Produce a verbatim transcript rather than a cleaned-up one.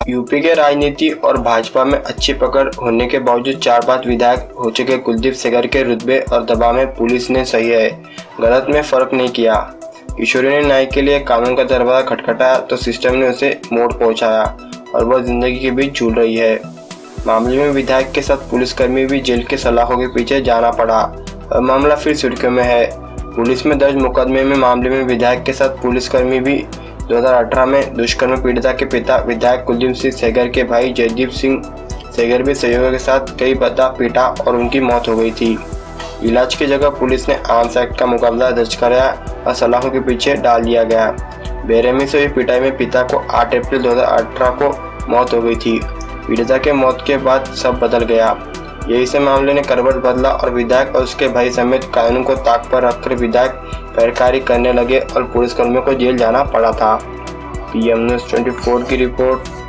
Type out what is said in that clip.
UP के राजनीति और भाजपा में अच्छी पकड़ होने के बावजूद चार बार विधायक हो चुके कुलदीप सेंगर के रुतबे और दबाव में पुलिस ने सही है गलत में फर्क नहीं किया। किशोरी ने न्याय के लिए कानून का दरवाजा खटखटाया तो सिस्टम ने उसे मोड़ पहुंचाया और वह जिंदगी के बीच झूल रही है। मामले में विधायक के साथ पुलिसकर्मी भी जेल के सलाखों के पीछे जाना पड़ा और मामला फिर सुर्खियों में है। पुलिस में दर्ज मुकदमे में मामले में विधायक के साथ पुलिसकर्मी भी दो हज़ार अठारह में दुष्कर्म पीड़िता के पिता विधायक कुलदीप सिंह सेंगर के भाई जयदीप सिंह सेंगर भी सहयोगियों के साथ कई बार पीटा और उनकी मौत हो गई थी। इलाज की जगह पुलिस ने आर्म्स एक्ट का मुकदमा दर्ज कराया और सलाखों के पीछे डाल दिया गया। बेरहमी से हुई पिटाई में पिता को आठ अप्रैल दो हज़ार अठारह को मौत हो गई थी। पीड़िता के मौत के बाद सब बदल गया। यही से मामले ने करवट बदला और विधायक और उसके भाई समेत कानून को ताक पर रखकर विधायक पैरकारी करने लगे और पुलिसकर्मियों को जेल जाना पड़ा था। पीएम न्यूज़ चौबीस की रिपोर्ट।